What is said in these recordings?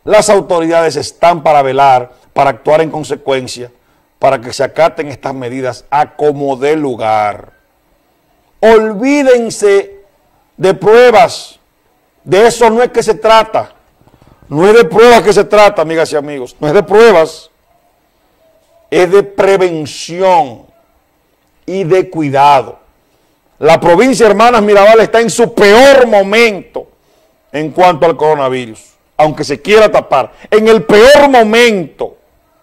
Las autoridades están para velar, para actuar en consecuencia, para que se acaten estas medidas a como dé lugar. Olvídense de pruebas, de eso no es que se trata, no es de pruebas que se trata, amigas y amigos, no es de pruebas, es de prevención y de cuidado. La provincia de Hermanas Mirabal está en su peor momento en cuanto al coronavirus, aunque se quiera tapar. En el peor momento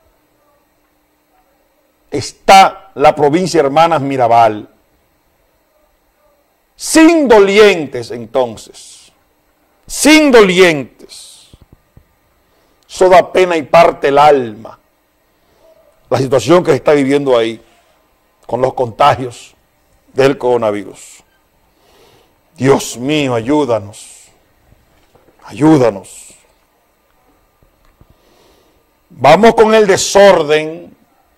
está la provincia de Hermanas Mirabal. Sin dolientes, entonces, sin dolientes. Eso da pena y parte el alma, la situación que se está viviendo ahí con los contagios del coronavirus. Dios mío, ayúdanos, ayúdanos. Vamos con el desorden.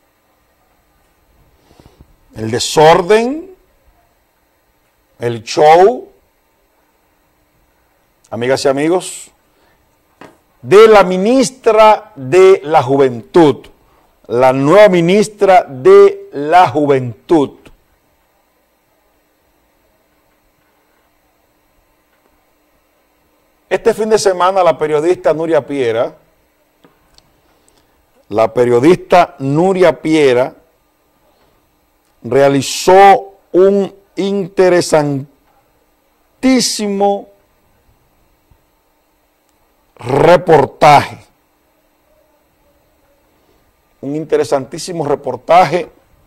El desorden, el show, amigas y amigos, de la ministra de la Juventud, la nueva ministra de la Juventud. Este fin de semana la periodista Nuria Piera realizó un interesantísimo reportaje. Un interesantísimo reportaje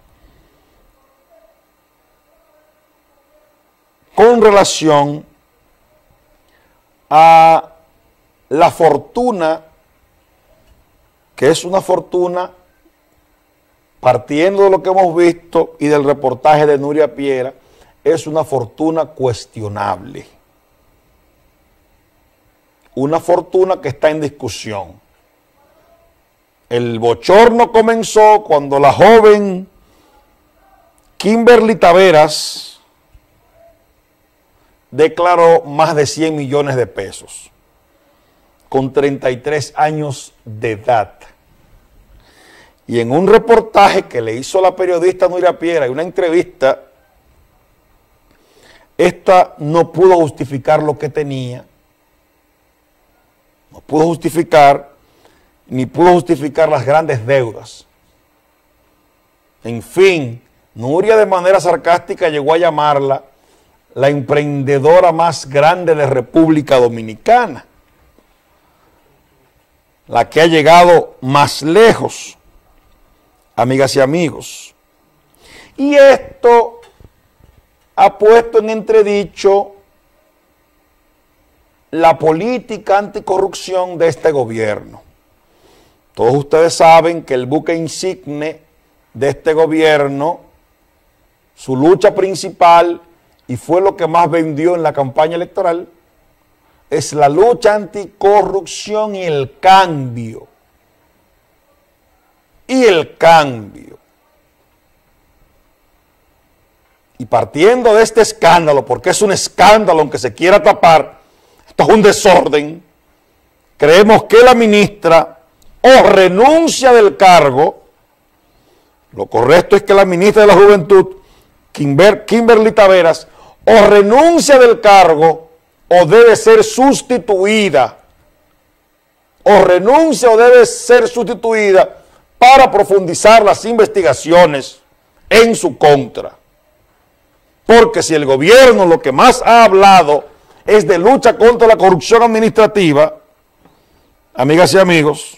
con relación a la fortuna, que es una fortuna, partiendo de lo que hemos visto y del reportaje de Nuria Piera, es una fortuna cuestionable. Una fortuna que está en discusión. El bochorno comenzó cuando la joven Kimberly Taveras declaró más de 100 millones de pesos con 33 años de edad. Y en un reportaje que le hizo la periodista Nuria Piera y una entrevista, esta no pudo justificar lo que tenía, no pudo justificar, ni pudo justificar las grandes deudas. En fin, Nuria de manera sarcástica llegó a llamarla la emprendedora más grande de República Dominicana, la que ha llegado más lejos, amigas y amigos. Y esto ha puesto en entredicho la política anticorrupción de este gobierno. Todos ustedes saben que el buque insigne de este gobierno, su lucha principal, y fue lo que más vendió en la campaña electoral, es la lucha anticorrupción y el cambio. Y el cambio. Y partiendo de este escándalo, porque es un escándalo aunque se quiera tapar, esto es un desorden, creemos que la ministra o renuncia del cargo, lo correcto es que la ministra de la Juventud, Kimberly Taveras, o renuncia del cargo o debe ser sustituida, o renuncia o debe ser sustituida para profundizar las investigaciones en su contra. Porque si el gobierno lo que más ha hablado es de lucha contra la corrupción administrativa, amigas y amigos,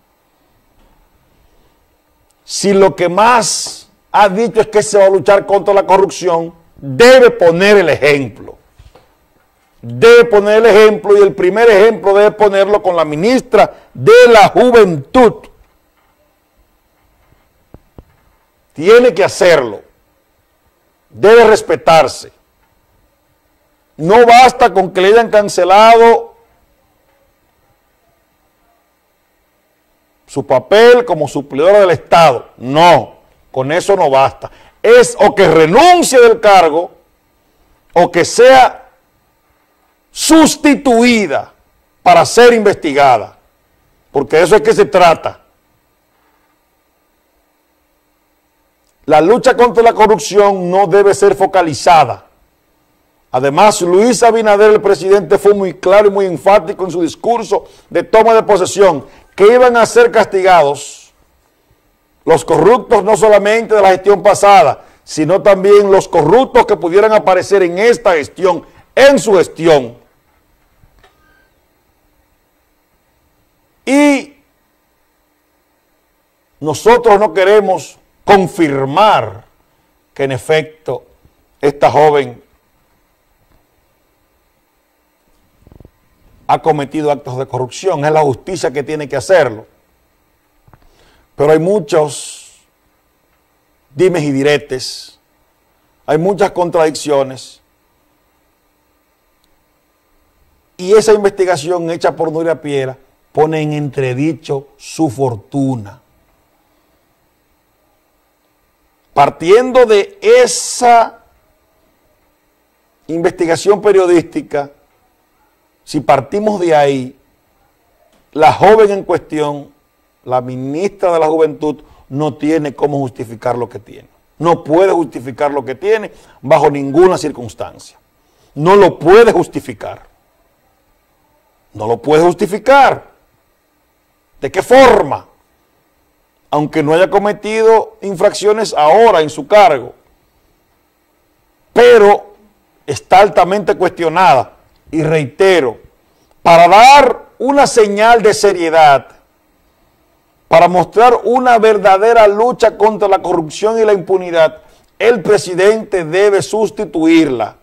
si lo que más ha dicho es que se va a luchar contra la corrupción, debe poner el ejemplo. Debe poner el ejemplo, y el primer ejemplo debe ponerlo con la ministra de la Juventud. Tiene que hacerlo. Debe respetarse. No basta con que le hayan cancelado su papel como suplidora del Estado. No, con eso no basta. Es o que renuncie del cargo o que sea sustituida para ser investigada. porque de eso es que se trata. La lucha contra la corrupción no debe ser focalizada. Además, Luis Abinader, el presidente, fue muy claro y muy enfático en su discurso de toma de posesión, que iban a ser castigados los corruptos no solamente de la gestión pasada, sino también los corruptos que pudieran aparecer en esta gestión, en su gestión. Y nosotros no queremos confirmar que en efecto esta joven ha cometido actos de corrupción, es la justicia que tiene que hacerlo. Pero hay muchos dimes y diretes, hay muchas contradicciones, y esa investigación hecha por Nuria Piera pone en entredicho su fortuna. Partiendo de esa investigación periodística, si partimos de ahí, la joven en cuestión, la ministra de la Juventud, no tiene cómo justificar lo que tiene. No puede justificar lo que tiene bajo ninguna circunstancia. No lo puede justificar. No lo puede justificar. ¿De qué forma? Aunque no haya cometido infracciones ahora en su cargo, pero está altamente cuestionada. Y reitero, para dar una señal de seriedad, para mostrar una verdadera lucha contra la corrupción y la impunidad, el presidente debe sustituirla.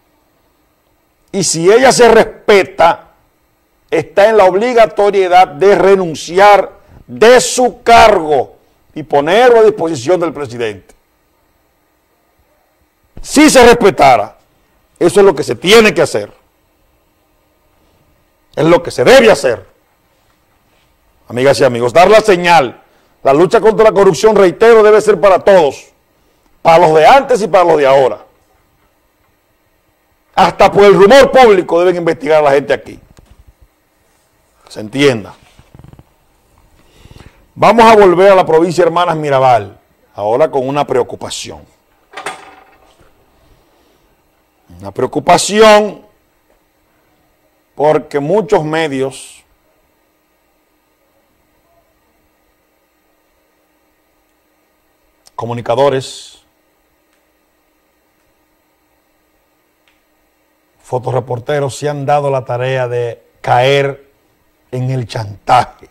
Y si ella se respeta, está en la obligatoriedad de renunciar de su cargo y ponerlo a disposición del presidente. Si se respetara, eso es lo que se tiene que hacer. Es lo que se debe hacer. Amigas y amigos, dar la señal. La lucha contra la corrupción, reitero, debe ser para todos. Para los de antes y para los de ahora. Hasta por el rumor público deben investigar a la gente aquí. Se entienda. Vamos a volver a la provincia de Hermanas Mirabal, ahora con una preocupación. Una preocupación porque muchos medios comunicadores, fotoreporteros se han dado la tarea de caer en el chantaje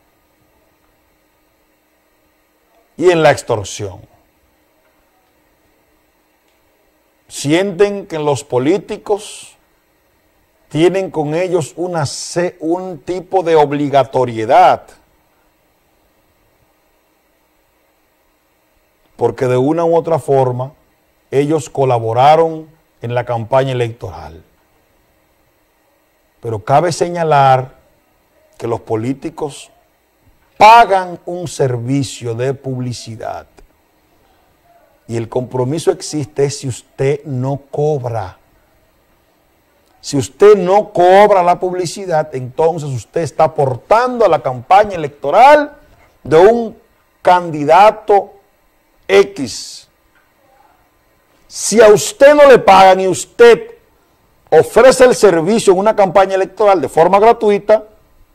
y en la extorsión. Sienten que los políticos tienen con ellos un tipo de obligatoriedad, porque de una u otra forma ellos colaboraron en la campaña electoral. Pero cabe señalar que los políticos pagan un servicio de publicidad y el compromiso existe si usted no cobra. Si usted no cobra la publicidad, entonces usted está aportando a la campaña electoral de un candidato X. Si a usted no le pagan y usted ofrece el servicio en una campaña electoral de forma gratuita,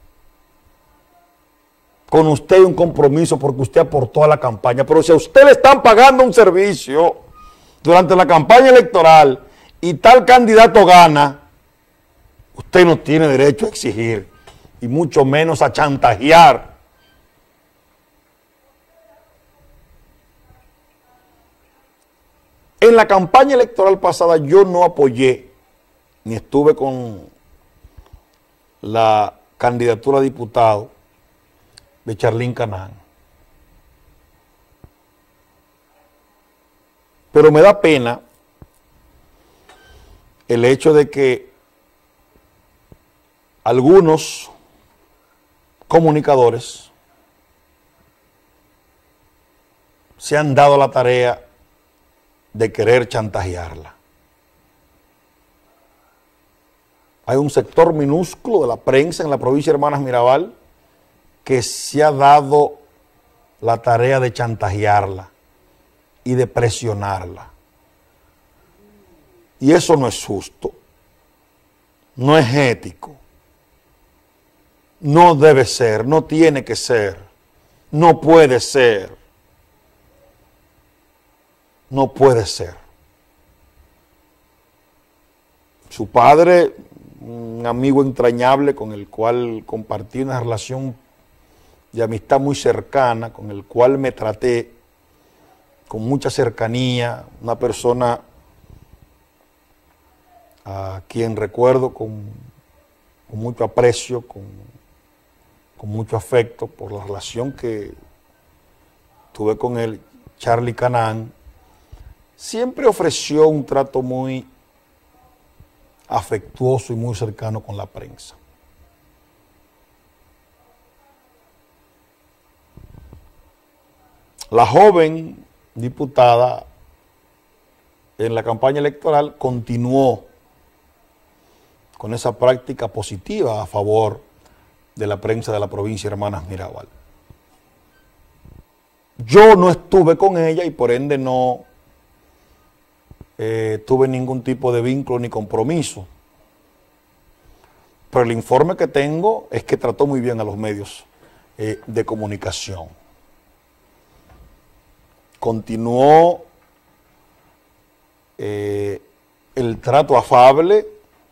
con usted hay un compromiso porque usted aportó a la campaña. Pero si a usted le están pagando un servicio durante la campaña electoral y tal candidato gana, usted no tiene derecho a exigir y mucho menos a chantajear. En la campaña electoral pasada yo no apoyé ni estuve con la candidatura a diputado de Charlín Canán. Pero me da pena el hecho de que algunos comunicadores se han dado la tarea de querer chantajearla. Hay un sector minúsculo de la prensa en la provincia de Hermanas Mirabal que se ha dado la tarea de chantajearla y de presionarla. Y eso no es justo, no es ético, no debe ser, no tiene que ser, no puede ser, no puede ser. Su padre, un amigo entrañable con el cual compartí una relación de amistad muy cercana, con el cual me traté con mucha cercanía, una persona a quien recuerdo con mucho aprecio, con mucho afecto por la relación que tuve con él, Charlie Canán, siempre ofreció un trato muy afectuoso y muy cercano con la prensa. La joven diputada en la campaña electoral continuó con esa práctica positiva a favor de la prensa de la provincia de Hermanas Mirabal. Yo no estuve con ella y por ende no tuve ningún tipo de vínculo ni compromiso. Pero el informe que tengo es que trató muy bien a los medios de comunicación. Continuó el trato afable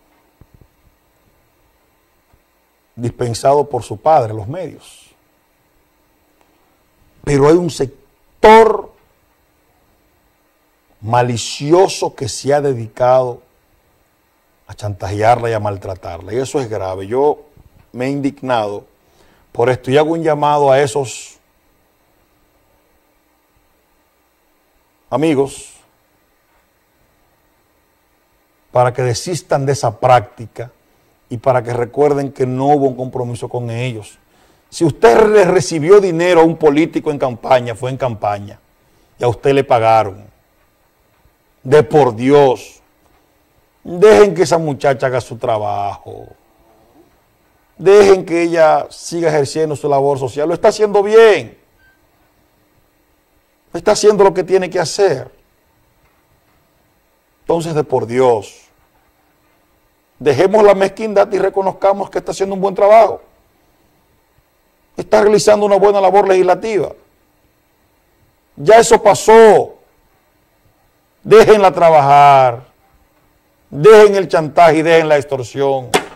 dispensado por su padre, los medios. Pero hay un sector malicioso que se ha dedicado a chantajearla y a maltratarla, y eso es grave. Yo me he indignado por esto y hago un llamado a esos amigos para que desistan de esa práctica y para que recuerden que no hubo un compromiso con ellos. Si usted le recibió dinero a un político en campaña, fue en campaña, y a usted le pagaron. De por Dios, dejen que esa muchacha haga su trabajo. Dejen que ella siga ejerciendo su labor social. Lo está haciendo bien. Está haciendo lo que tiene que hacer. Entonces, de por Dios, dejemos la mezquindad y reconozcamos que está haciendo un buen trabajo. Está realizando una buena labor legislativa. Ya eso pasó. Déjenla trabajar. Dejen el chantaje y dejen la extorsión.